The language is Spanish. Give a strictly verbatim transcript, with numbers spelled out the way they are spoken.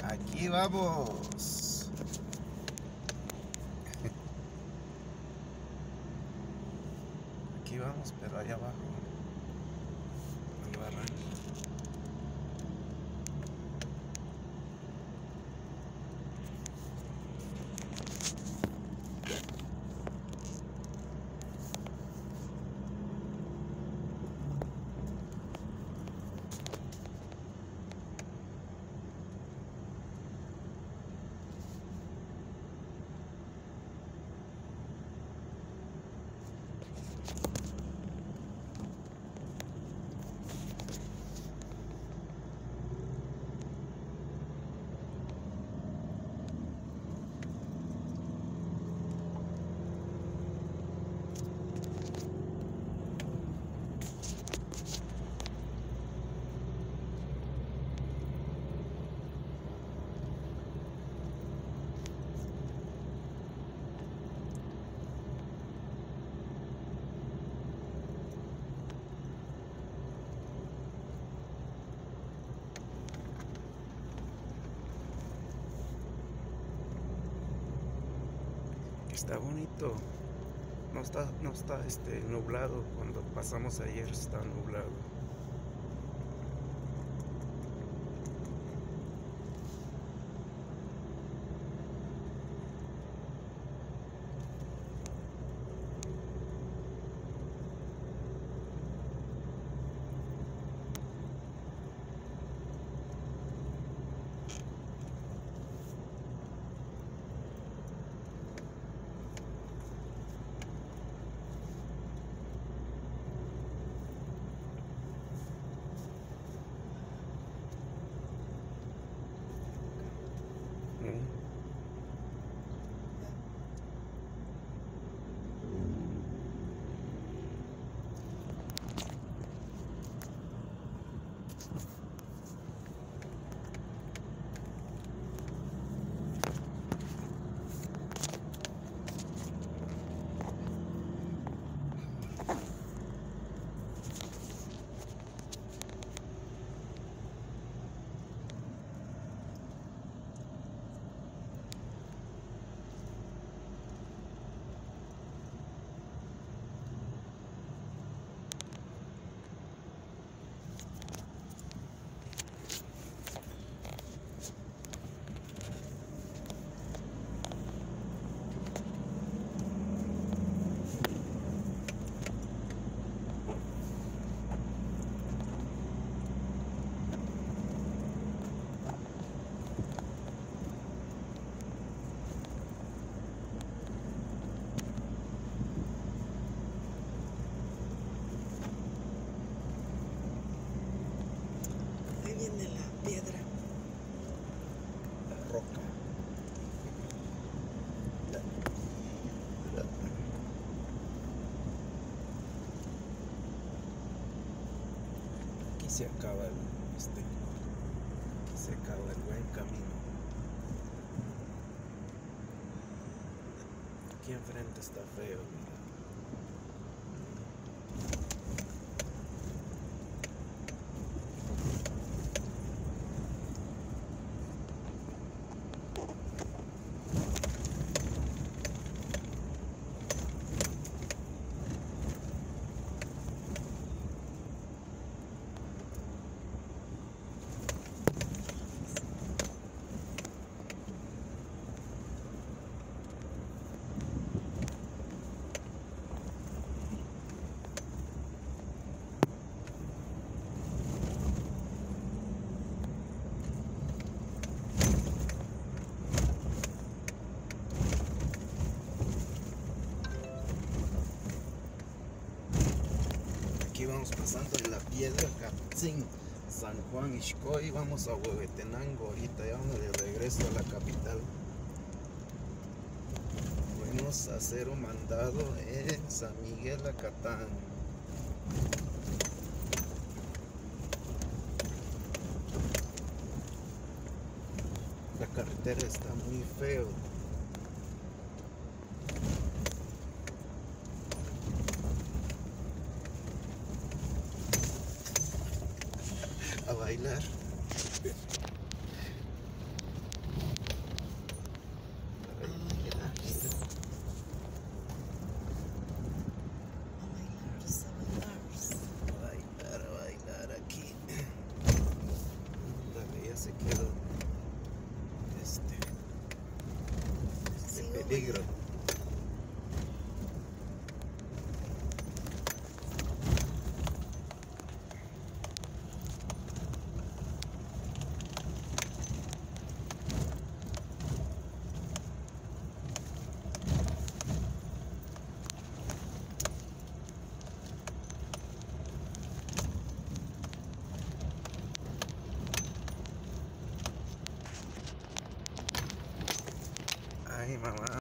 Aquí vamos. Aquí vamos, pero allá abajo, el barranco. Está bonito, no está, no está este, nublado. Cuando pasamos ayer está nublado. Viene la piedra, La roca. La, la. Aquí se acaba el, este, aquí se acaba el buen camino. Aquí enfrente está feo, mira. Aquí vamos pasando en la piedra Catzin, San Juan Ixcoy, vamos a Huehuetenango ahorita, ya vamos de regreso a la capital. Fuimos a hacer un mandado en San Miguel Acatán. La carretera está muy feo. A bailar. peligro.